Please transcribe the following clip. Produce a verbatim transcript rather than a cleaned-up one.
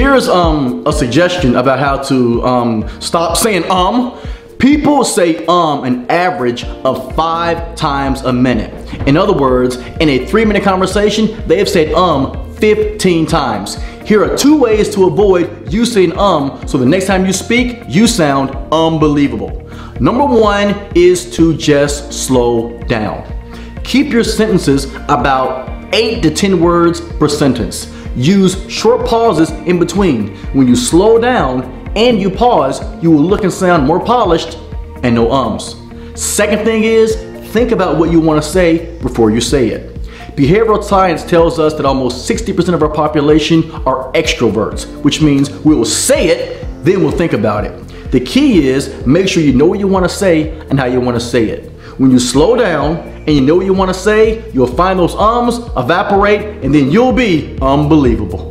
Here's um, a suggestion about how to um, stop saying um. People say um an average of five times a minute. In other words, in a three minute conversation, they have said um fifteen times. Here are two ways to avoid you saying um so the next time you speak, you sound unbelievable. Number one is to just slow down. Keep your sentences about eight to ten words per sentence. Use short pauses in between. When you slow down and you pause, you will look and sound more polished and no ums. Second thing is, think about what you want to say before you say it. Behavioral science tells us that almost sixty percent of our population are extroverts, which means we will say it, then we'll think about it. The key is, make sure you know what you want to say and how you want to say it. When you slow down and you know what you want to say, you'll find those ums evaporate and then you'll be unbelievable.